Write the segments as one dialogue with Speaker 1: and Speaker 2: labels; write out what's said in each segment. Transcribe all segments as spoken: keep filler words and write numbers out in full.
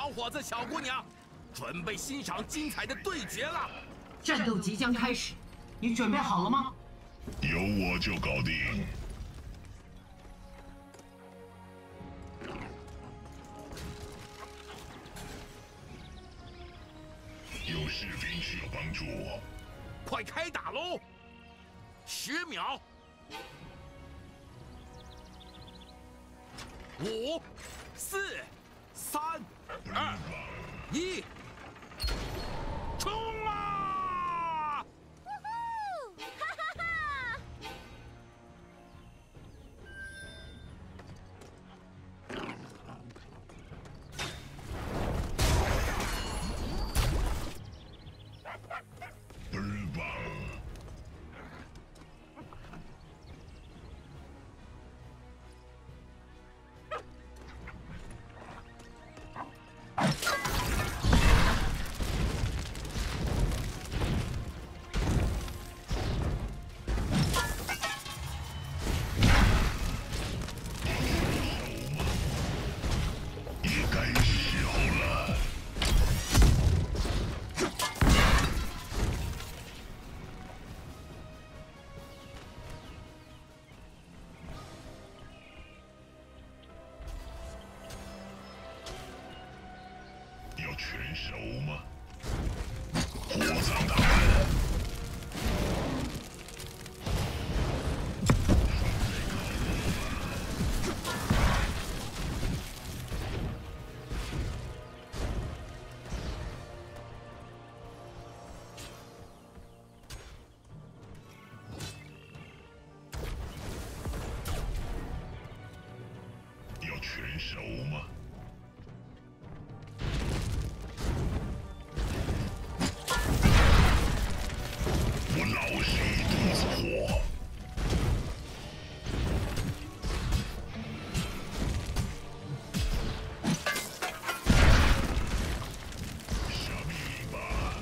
Speaker 1: 小伙子、小姑娘，准备欣赏精彩的对决了。
Speaker 2: 战斗即将开始，你准备好了吗？
Speaker 3: 有我就搞定。有士兵需要帮助，
Speaker 1: 快开打喽！十秒，五、四、三、二、一，冲啊！
Speaker 4: 哈哈哈！
Speaker 3: 倍儿棒！也该时候了。要全熟吗？火葬他们！要全熟吗？我老是一肚子火。下命令吧！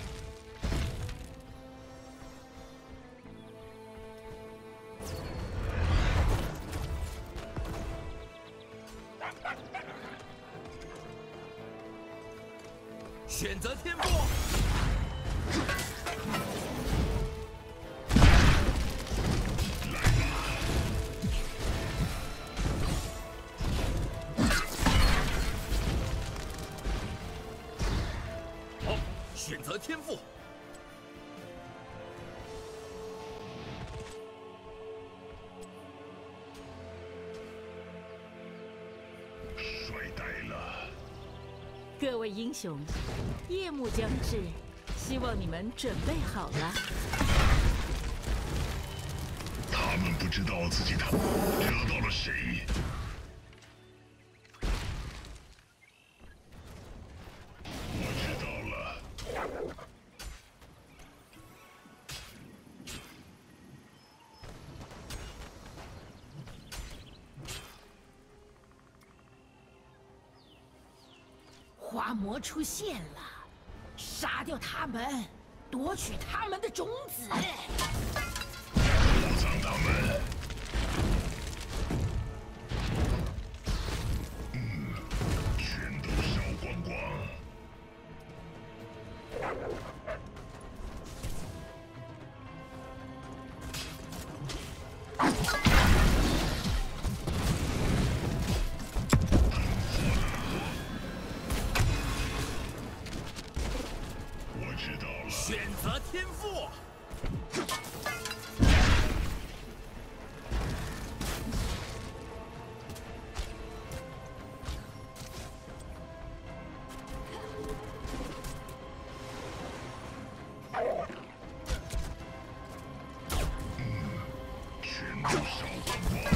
Speaker 1: 选择天赋。好，选择天赋。
Speaker 3: 帅呆了！
Speaker 5: 各位英雄，夜幕将至，希望你们准备好了。
Speaker 3: 他们不知道自己他惹到了谁。我知道了。
Speaker 2: 花魔出现了，杀掉他们，夺取他们的种子。
Speaker 3: 火葬他们！嗯，全都烧光光。我知道了。
Speaker 1: 选择天赋。
Speaker 3: 全都烧光光。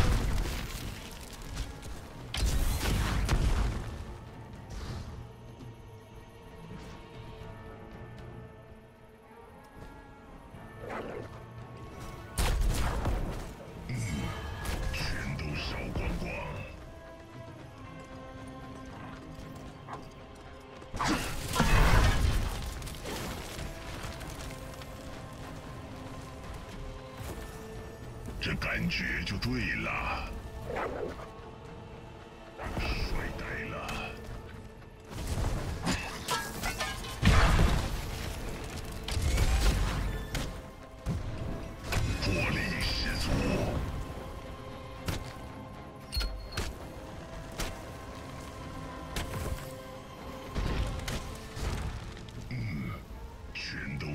Speaker 3: 嗯，全都烧光光。这感觉就对了。帅呆了！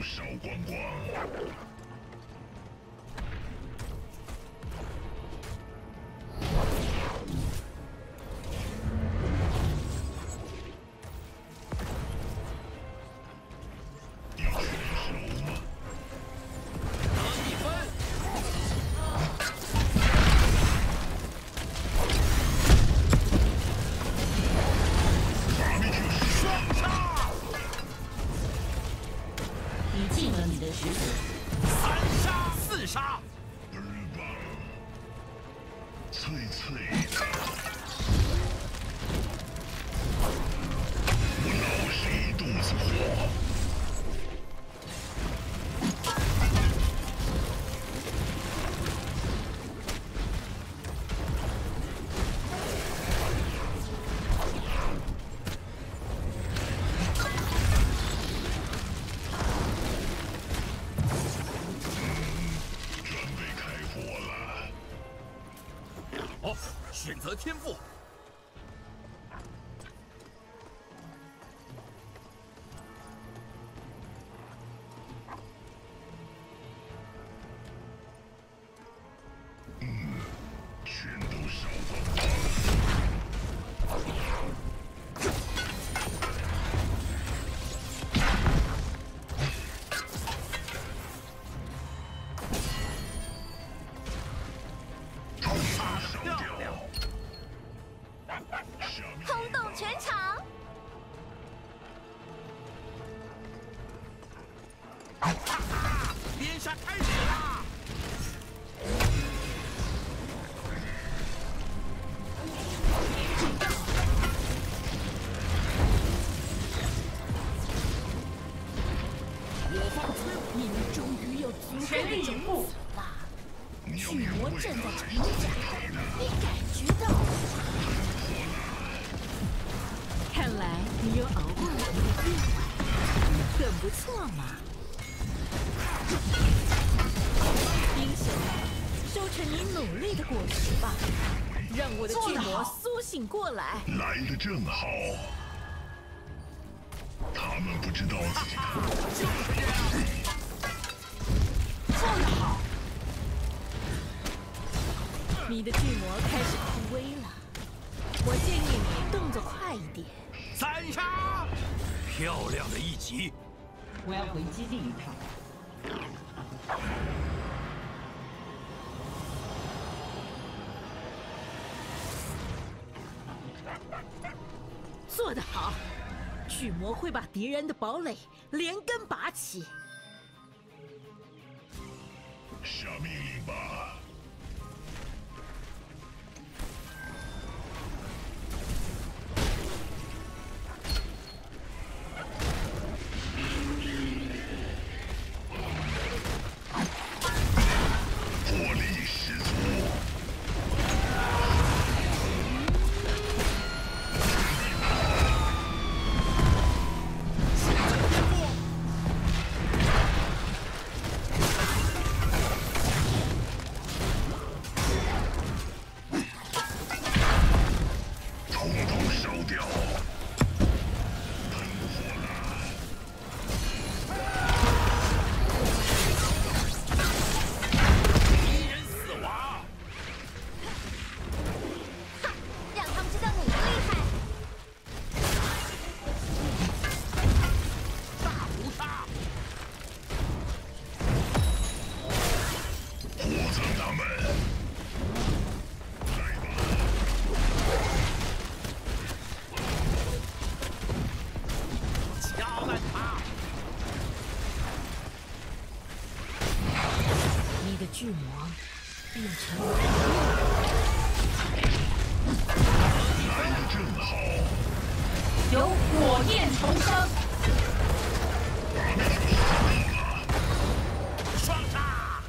Speaker 3: 少观光。要全熟吗？
Speaker 1: 得一分。
Speaker 3: 法密特
Speaker 1: 双杀，
Speaker 2: 你尽了你的职责。
Speaker 1: 三杀四杀，
Speaker 3: 倍儿棒，脆脆的。我老是一肚子火。准备开火了。
Speaker 1: 哦，选择天赋。
Speaker 3: 全都少光光。通通烧掉。下面
Speaker 4: 轰动全场！
Speaker 1: 连杀开始啦！我方摧毁
Speaker 2: 你们终于有足够的种子了。
Speaker 3: 你要
Speaker 2: 巨
Speaker 3: 原味
Speaker 2: 魔正在
Speaker 3: 还
Speaker 2: 成
Speaker 3: 是
Speaker 2: 长，
Speaker 3: 黑的？
Speaker 2: 你感觉到了吗？
Speaker 5: 看来你有熬过了一个夜晚，很不错嘛。英雄，收成你努力的果实吧，让我的巨魔苏醒过来。
Speaker 3: 来的正好。他们不知道自己的
Speaker 1: 就是这样。
Speaker 2: 做得好，
Speaker 5: 你的巨魔开始枯萎了，我建议你动作快一点。
Speaker 1: 三杀，漂亮的一击。
Speaker 2: 我要回基地一趟。
Speaker 5: 做得好，巨魔会把敌人的堡垒连根拔起。
Speaker 3: 下命令吧。火力十足。
Speaker 1: 选择天赋。
Speaker 3: 统统烧掉。喷火了。
Speaker 1: 敌人死亡。
Speaker 4: 哈，让他们知道你的厉害！
Speaker 1: 大屠杀。
Speaker 3: 火葬他们。来吧。
Speaker 1: 敲烂他。
Speaker 5: 你的巨魔变成了
Speaker 3: 来的正好。
Speaker 2: 有火焰重生。
Speaker 1: 双杀。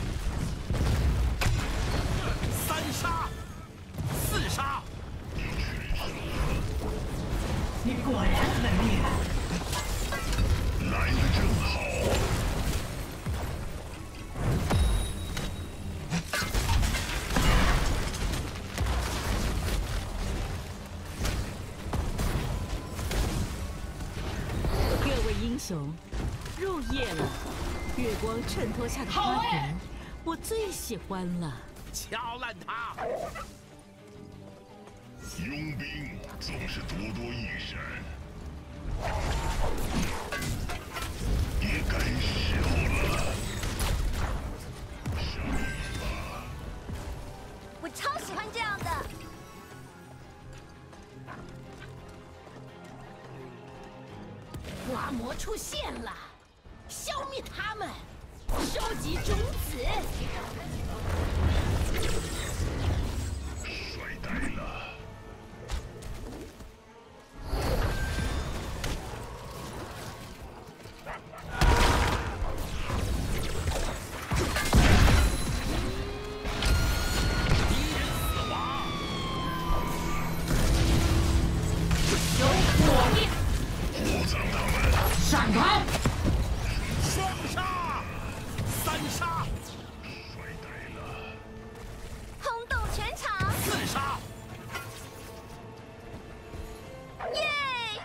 Speaker 1: 三杀。四杀。
Speaker 3: 要全熟吗？
Speaker 2: 你果然很厉害。
Speaker 3: 来的正好。
Speaker 5: 各位英雄， 入夜了，月光衬托下的花园，我最喜欢了。
Speaker 1: 敲烂它！
Speaker 3: 佣兵总是多多益善，也该时候了。上一吧，
Speaker 4: 我超喜欢这样的。
Speaker 2: 花魔出现了，消灭他们，收集种子。
Speaker 3: 帅呆了。
Speaker 1: 敌人死亡，
Speaker 2: 有火灭，
Speaker 3: 火葬他们，
Speaker 2: 闪逃！
Speaker 1: 双杀，三杀，
Speaker 3: 帅呆了。
Speaker 4: 轰动全场！
Speaker 1: 四杀，
Speaker 4: 耶！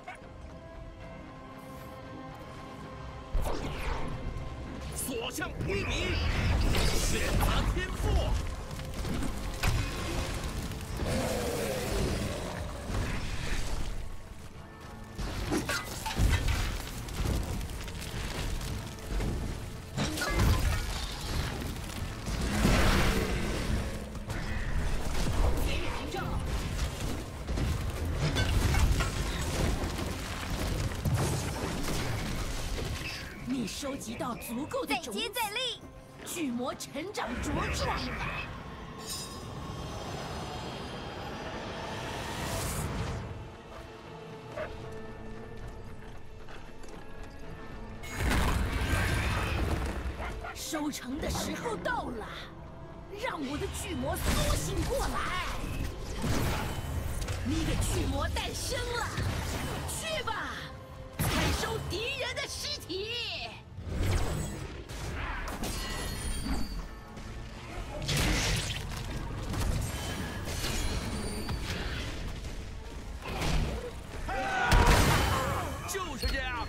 Speaker 1: 所向披靡，选择天赋。
Speaker 2: 你收集到足够的
Speaker 4: 再
Speaker 2: 种子，
Speaker 4: 接再厉！
Speaker 2: 巨魔成长茁壮了。收成的时候到了，让我的巨魔苏醒过来。你的巨魔诞生了，去吧，采收敌人的尸体。
Speaker 1: 就是这样。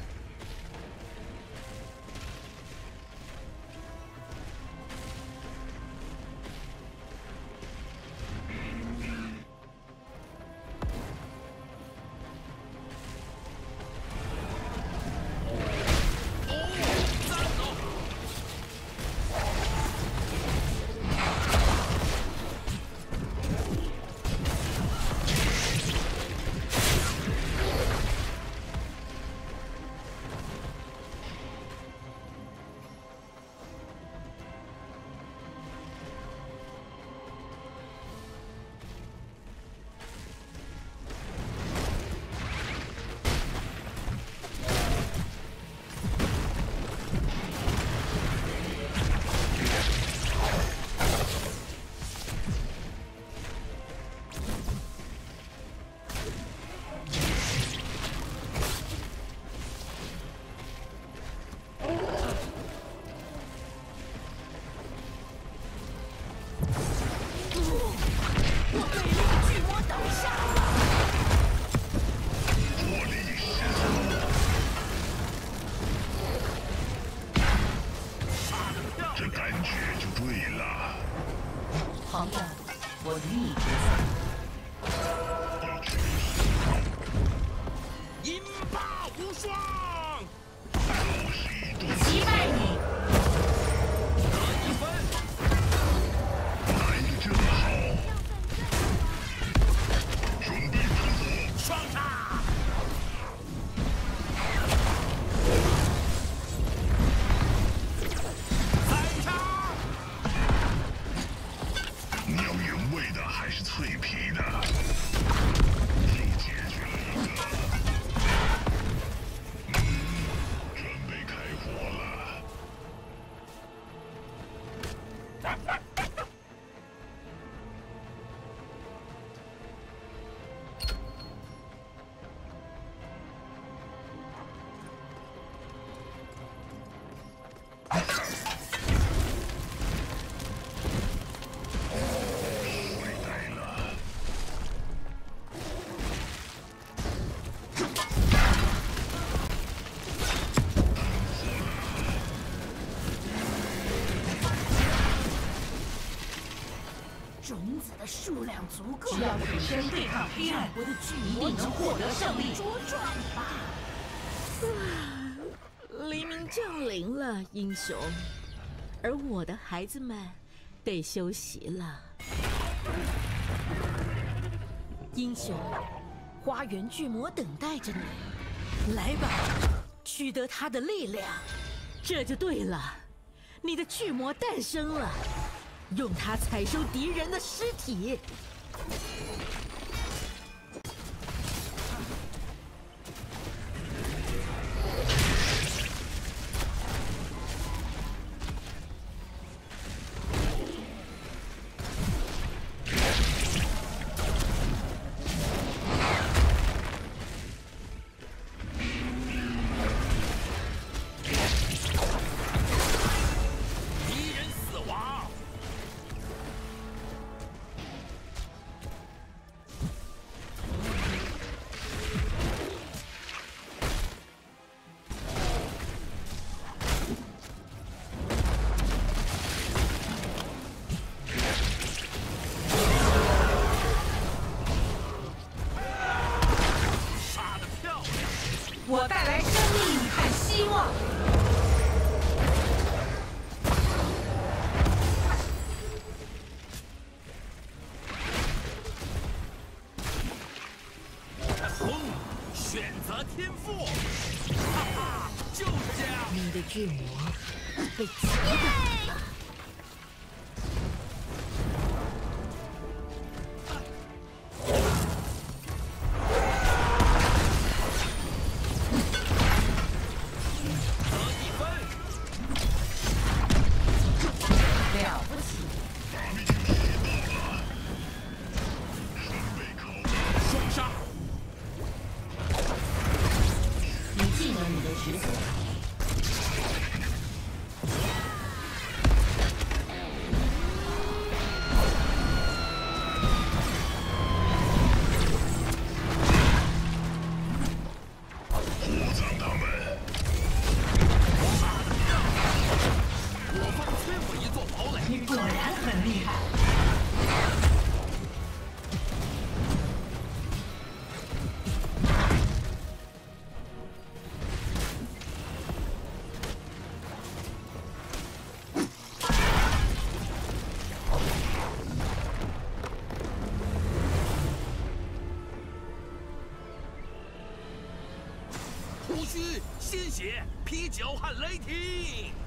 Speaker 2: 的数量足够，
Speaker 6: 只要全身对抗黑暗，
Speaker 2: 我的巨
Speaker 6: 一
Speaker 2: 魔
Speaker 6: 定能获得胜利。
Speaker 2: 茁壮吧！
Speaker 5: 黎明降临了，英雄，而我的孩子们得休息了。英雄，花园巨魔等待着你，来吧，取得他的力量，这就对了。你的巨魔诞生了，用它采收敌人的尸体。
Speaker 1: 敌人死亡。杀得漂亮！
Speaker 6: 我带来生命和希望。
Speaker 1: 轰！选择天赋，哈哈，就是这样。
Speaker 5: 你的巨魔被击倒了。
Speaker 1: 得一分，
Speaker 6: 了不起！
Speaker 1: 双杀。
Speaker 6: 你尽了你的职责。
Speaker 3: 火葬他们！
Speaker 1: 我方摧毁一座堡垒。
Speaker 6: 你果然很厉害。
Speaker 1: 胡须、鲜血、啤酒和雷霆。